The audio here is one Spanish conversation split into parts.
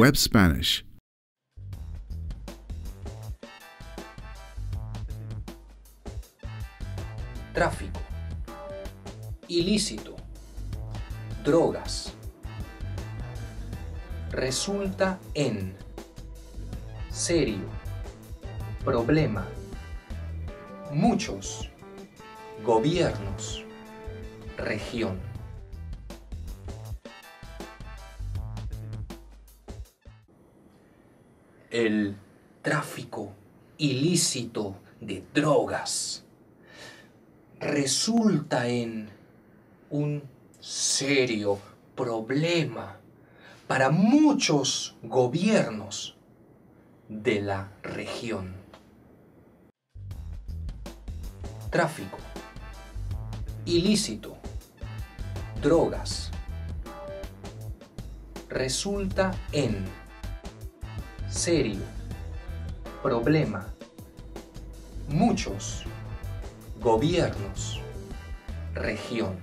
Web Spanish. Tráfico, ilícito, drogas, resulta en, serio, problema, muchos, gobiernos, región. El tráfico ilícito de drogas resulta en un serio problema para muchos gobiernos de la región. Tráfico, ilícito, drogas, resulta en serio problema muchos gobiernos, región.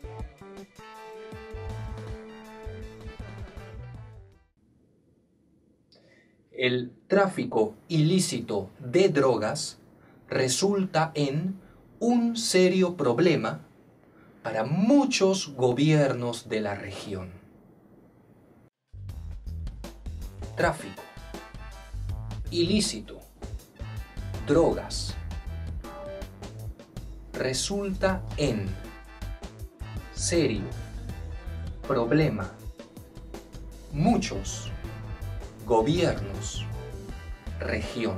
El tráfico ilícito de drogas resulta en un serio problema para muchos gobiernos de la región. Tráfico, ilícito, drogas, resulta en serio problema muchos gobiernos, región.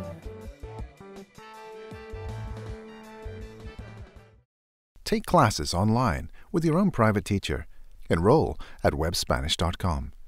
Take classes online with your own private teacher. Enroll at webspanish.com.